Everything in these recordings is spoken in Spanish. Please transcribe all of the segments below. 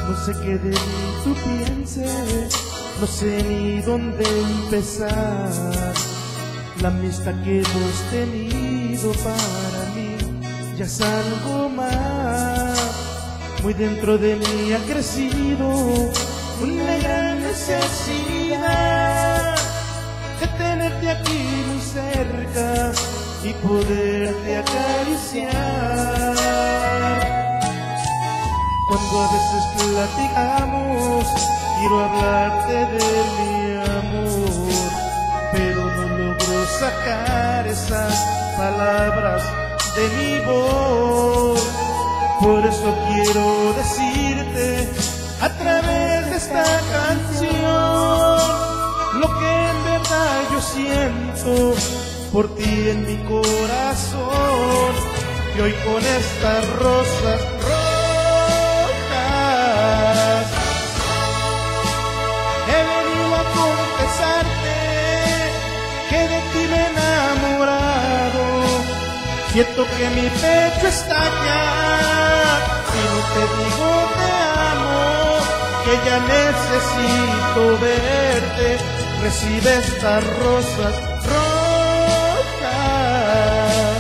No sé qué de mí tú pienses, no sé ni dónde empezar. La amistad que hemos tenido para mí ya es algo más. Muy dentro de mí ha crecido una gran necesidad de tenerte aquí muy cerca y poderte acariciar. Cuando a veces platicamos, quiero hablarte de mi amor, pero no logro sacar esas palabras de mi voz. Por eso quiero decirte a través de esta canción lo que en verdad yo siento por ti en mi corazón. Y hoy con estas rosas rojas he venido a confesarte que de ti me he enamorado. Siento que mi pecho estalla si no te digo te amo, que ya necesito verte. Recibe estas rosas rojas,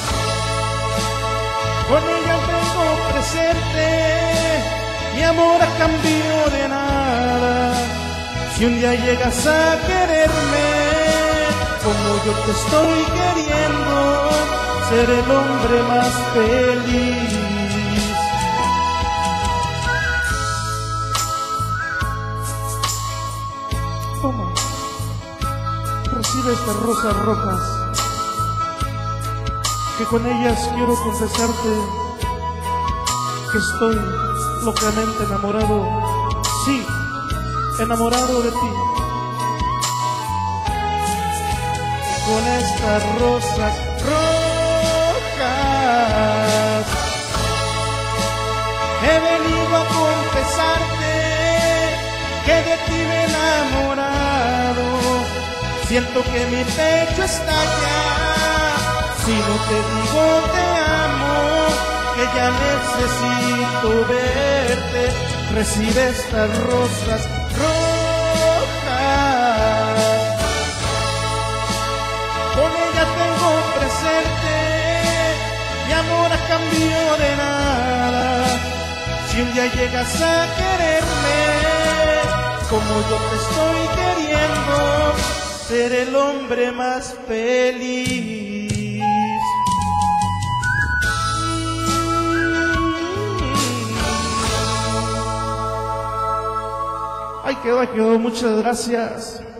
con ellas vengo a ofrecerte mi amor a cambio de nada. Si un día llegas a quererme como yo te estoy queriendo, seré el hombre más feliz. Toma, recibe estas rosas rojas, que con ellas quiero confesarte que estoy locamente enamorado, sí, enamorado de ti. Con estas rosas rojas he venido a confesarte que de ti me he enamorado. Siento que mi pecho estalla si no te digo te amo, que ya necesito verte. Recibe estas rosas rojas, con ellas vengo a ofrecerte mi amor a cambio de nada. Si un día llegas a quererme como yo te estoy queriendo, seré el hombre más feliz. Ay, quedó, muchas gracias.